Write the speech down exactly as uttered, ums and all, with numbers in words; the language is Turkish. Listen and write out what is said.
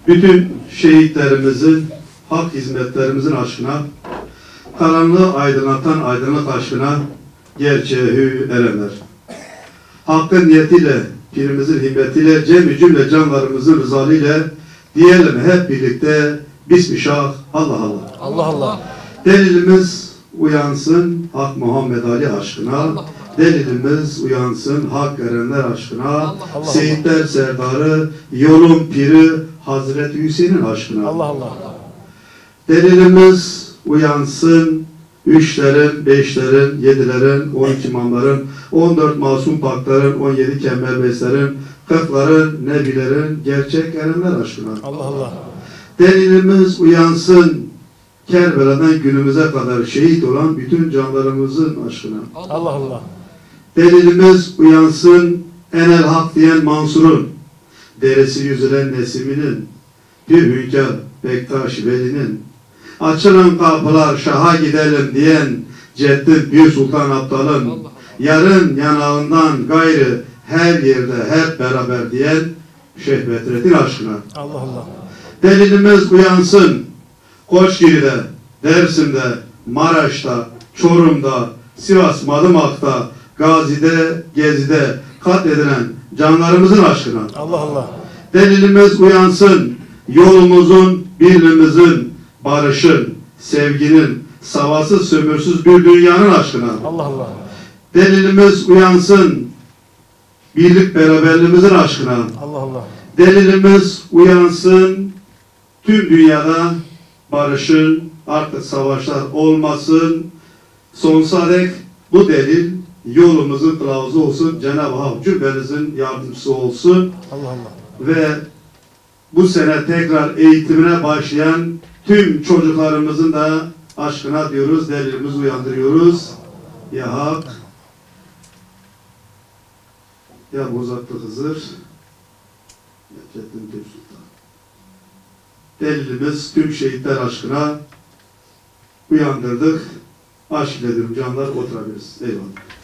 Bütün şehitlerimizin, hak hizmetlerimizin aşkına, karanlığı aydınlatan aydınlık aşkına gerçeğe hü erenler. Hakkın niyetiyle, pirimizin himmetiyle, cem-i cümle canlarımızın rızalıyla diyelim hep birlikte Bismillah, Allah Allah. Allah Allah. Delilimiz uyansın Hak Muhammed Ali aşkına. Allah Allah. Delilimiz uyansın Hak erenler aşkına. Allah Allah. Seyitler Serdarı, yolun piri Hazreti Hüseyin'in aşkına. Allah Allah. Delilimiz uyansın üçlerin, beşlerin, yedilerin, on iki imamların, on dört masum pakların, on yedi kemmerbeslerin, kırkların, nebilerin, gerçek erenler aşkına. Allah Allah. Delilimiz uyansın Kerbela'dan günümüze kadar şehit olan bütün canlarımızın aşkına. Allah Allah. Delilimiz uyansın enel hak diyen Mansur'un, deresi yüzülen Nesimi'nin, bir hünkâr Bektaş Veli'nin, açılan kapılar şaha gidelim diyen Ceddin bir Sultan Abdal'ın, yarın yanağından gayrı her yerde hep beraber diyen Şeyh Bedrettin aşkına. Allah Allah. Delilimiz uyansın Koçgiri'de, Dersim'de, Maraş'ta, Çorum'da, Sivas, Madımak'ta, Gazi'de, Gezi'de katledilen canlarımızın aşkına. Allah Allah. Delilimiz uyansın yolumuzun, birliğimizin, barışın, sevginin, savasız, sömürsüz bir dünyanın aşkına. Allah Allah. Delilimiz uyansın birlik beraberliğimizin aşkına. Allah Allah. Delilimiz uyansın tüm dünyada barışın, artık savaşlar olmasın. Sonsuza dek bu delil yolumuzun kılavuzu olsun. Cenab-ı Hak cümlenizin yardımcısı olsun. Allah Allah. Ve bu sene tekrar eğitimine başlayan tüm çocuklarımızın da aşkına diyoruz, delilimizi uyandırıyoruz. Ya Hak, ya Bozatlı Hızır, ya Ceddin Tüm Sultan. Delilimiz tüm şehitler aşkına uyandırdık. Aşk ile diyorum canlar, oturabiliriz. Eyvallah.